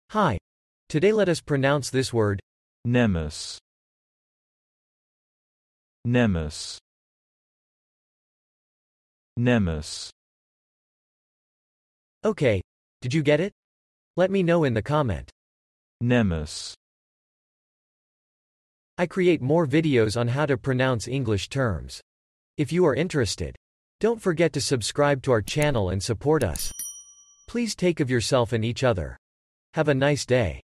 Hi. Today let us pronounce this word. Cnemis. Cnemis. Cnemis. Okay. Did you get it? Let me know in the comment. Cnemis. I create more videos on how to pronounce English terms. If you are interested, don't forget to subscribe to our channel and support us. Please take of yourself and each other. Have a nice day.